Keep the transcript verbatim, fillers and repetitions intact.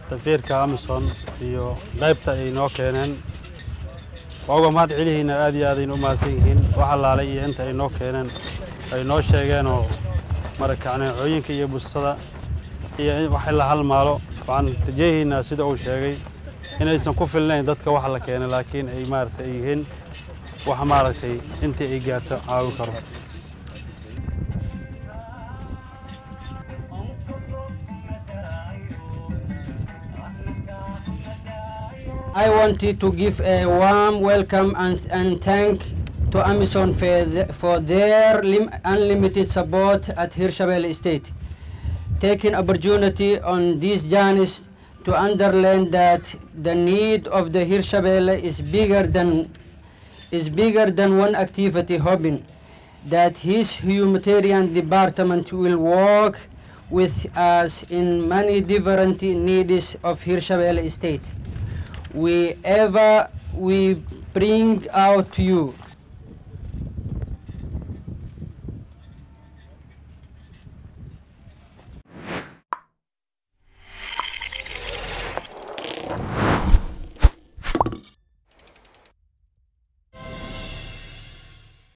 سفيرka Amazon iyo qaybta ay noo keeneen waaga maad cilihiina aad iyo aad u maasan yihiin waxa laalay iyo inta ay noo keeneen ay noo sheegeen oo markaanooyinka iyo bustada iyo wax la hal maalo waxaan tajeehinaa sida uu sheegay inaysan ku filnayn dadka wax la keenay laakiin ay maartay yihiin wax maartay intii ay gaarto caawi karo I wanted to give a warm welcome and, and thank to Amazon for, the, for their lim unlimited support at Hirshabelle Estate, taking opportunity on these journeys to underline that the need of the Hirshabelle is bigger than is bigger than one activity, hoping that his humanitarian department will work with us in many different needs of Hirshabelle Estate. We ever we bring out to you